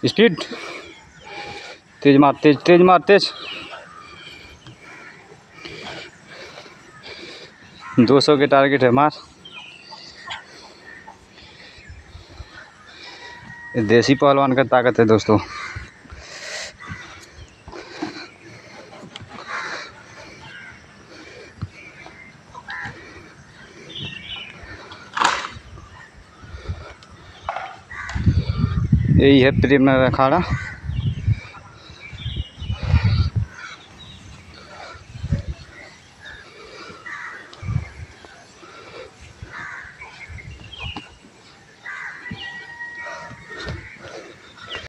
Speed तेज मार, तेज तेज मार, तेज। 200 के टारगेट है, मार। देसी पहलवान का ताकत है दोस्तों। यही है प्रेम नगर अखाड़ा।